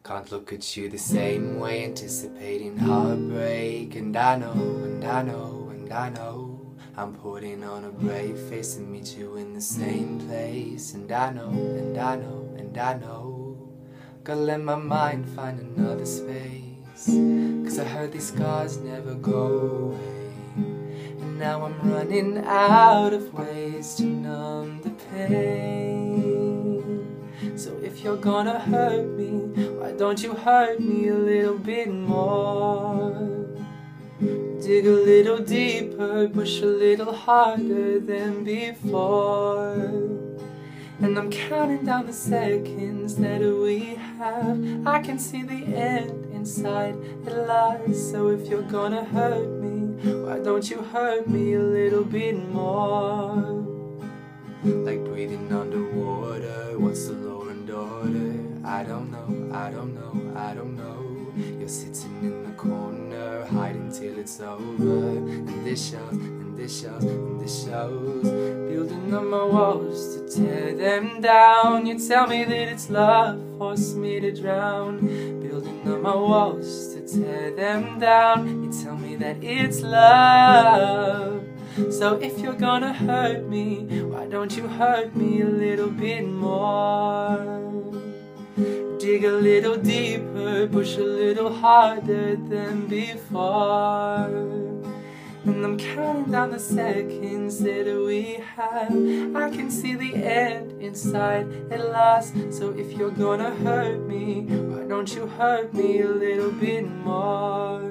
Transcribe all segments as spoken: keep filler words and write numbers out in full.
Can't look at you the same way, anticipating heartbreak. And I know, and I know, and I know I'm putting on a brave face to meet you in the same place. And I know, and I know, and I know gotta let my mind find another space, 'cause I heard these scars never go away, and now I'm running out of ways to numb the pain. So if you're gonna hurt me, why don't you hurt me a little bit more? Dig a little deeper, push a little harder than before. And I'm counting down the seconds that we have. I can see the end inside, it lies. So if you're gonna hurt me, why don't you hurt me a little bit more? Like breathing underwater, what's the law and order? I don't know, I don't know, I don't know. You're sitting in the corner, hiding till it's over. And this shows, and this shows, and this shows. Building up my walls to tear them down. You tell me that it's love, force me to drown. Building up my walls to tear them down. You tell me that it's love. So if you're gonna hurt me, why don't you hurt me a little bit more? Dig a little deeper, push a little harder than before. And I'm counting down the seconds that we have. I can see the end inside at last. So if you're gonna hurt me, why don't you hurt me a little bit more?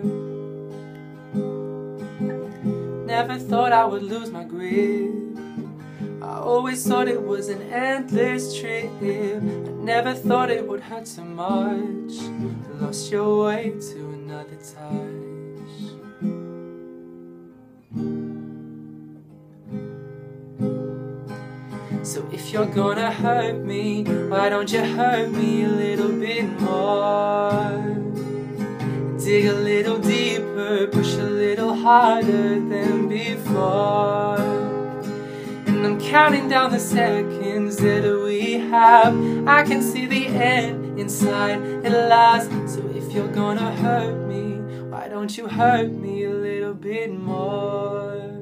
Never thought I would lose my grip. I always thought it was an endless trip. I never thought it would hurt so much. Lost your way to another touch. So if you're gonna hurt me, why don't you hurt me a little bit more? Dig a little deeper, push a little harder than before. And I'm counting down the seconds that we have. I can see the end inside at last. So if you're gonna hurt me, why don't you hurt me a little bit more?